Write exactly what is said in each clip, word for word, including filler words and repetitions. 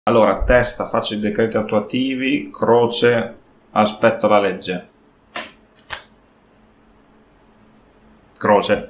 Allora, testa, faccio i decreti attuativi, croce, aspetto la legge. Croce.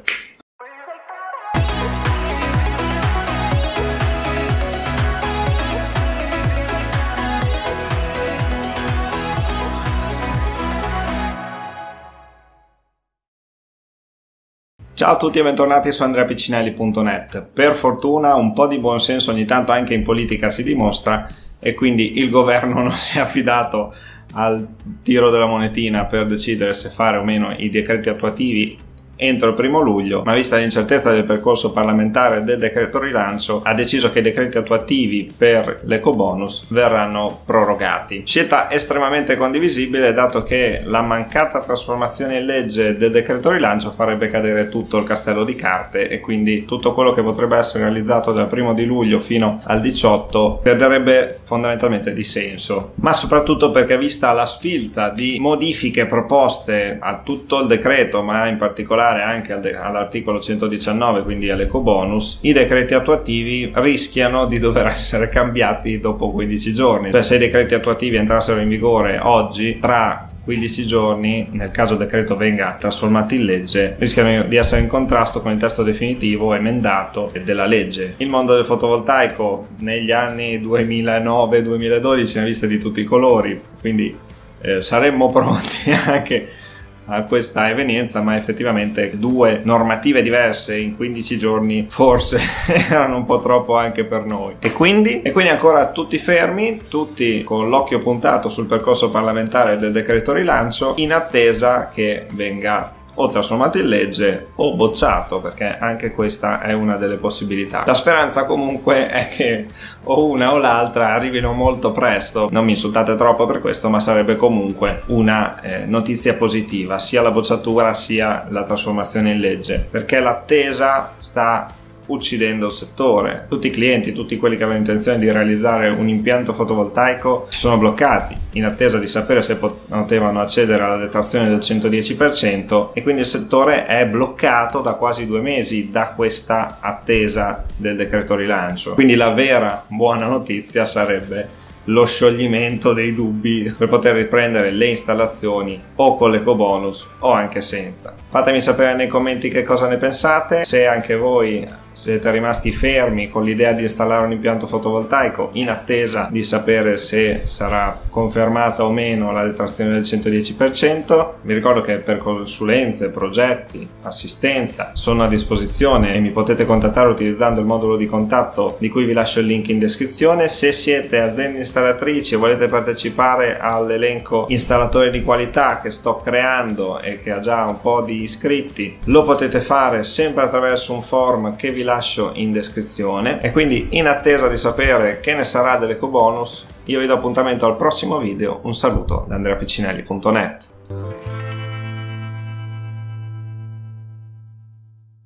Ciao a tutti e bentornati su andrea piccinelli punto net. Per fortuna un po' di buonsenso ogni tanto anche in politica si dimostra e quindi il governo non si è affidato al tiro della monetina per decidere se fare o meno i decreti attuativi entro il primo luglio, ma vista l'incertezza del percorso parlamentare del decreto rilancio ha deciso che i decreti attuativi per l'ecobonus verranno prorogati. Scelta estremamente condivisibile, dato che la mancata trasformazione in legge del decreto rilancio farebbe cadere tutto il castello di carte e quindi tutto quello che potrebbe essere realizzato dal primo di luglio fino al diciotto perderebbe fondamentalmente di senso, ma soprattutto perché, vista la sfilza di modifiche proposte a tutto il decreto, ma in particolare anche all'articolo centodiciannove, quindi all'ecobonus, i decreti attuativi rischiano di dover essere cambiati dopo quindici giorni. Cioè, se i decreti attuativi entrassero in vigore oggi, tra quindici giorni, nel caso il decreto venga trasformato in legge, rischiano di essere in contrasto con il testo definitivo emendato della legge. Il mondo del fotovoltaico negli anni duemilanove duemiladodici ne ha viste di tutti i colori, quindi eh, saremmo pronti anche a questa evenienza, ma effettivamente due normative diverse in quindici giorni forse erano un po' troppo anche per noi. E quindi, e quindi ancora tutti fermi, tutti con l'occhio puntato sul percorso parlamentare del decreto rilancio, in attesa che venga o trasformato in legge o bocciato, perché anche questa è una delle possibilità. La speranza comunque è che o una o l'altra arrivino molto presto. Non mi insultate troppo per questo, ma sarebbe comunque una eh, notizia positiva, sia la bocciatura sia la trasformazione in legge, perché l'attesa sta uccidendo il settore. Tutti i clienti, tutti quelli che avevano intenzione di realizzare un impianto fotovoltaico si sono bloccati in attesa di sapere se potevano accedere alla detrazione del centodieci per cento e quindi il settore è bloccato da quasi due mesi da questa attesa del decreto rilancio. Quindi la vera buona notizia sarebbe lo scioglimento dei dubbi per poter riprendere le installazioni o con l'ecobonus o anche senza. Fatemi sapere nei commenti che cosa ne pensate, se anche voi siete rimasti fermi con l'idea di installare un impianto fotovoltaico in attesa di sapere se sarà confermata o meno la detrazione del centodieci per cento. Vi ricordo che per consulenze, progetti, assistenza sono a disposizione e mi potete contattare utilizzando il modulo di contatto di cui vi lascio il link in descrizione. Se siete aziende installatrici e volete partecipare all'elenco installatori di qualità che sto creando e che ha già un po' di iscritti, lo potete fare sempre attraverso un form che vi lascio in descrizione. E quindi, in attesa di sapere che ne sarà dell'ecobonus, io vi do appuntamento al prossimo video. Un saluto da andrea piccinelli punto net.